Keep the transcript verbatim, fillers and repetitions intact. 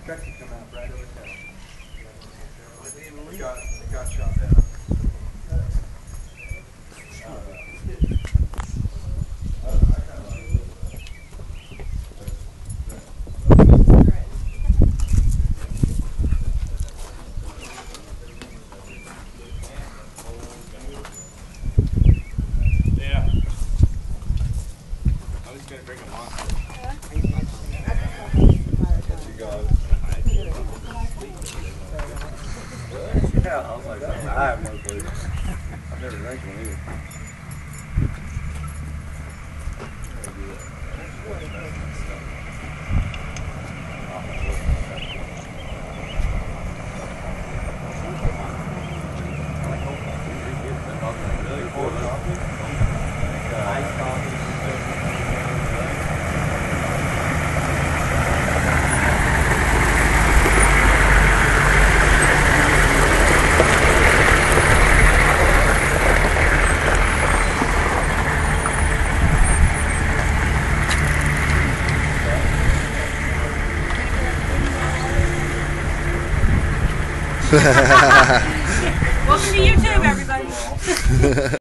Truck can come out right over town. It got, it got shot down. Yeah. I was gonna bring a monster. Yeah, I was like, I have no clue. I've never drank one either. Ice coffee. Welcome to YouTube, everybody.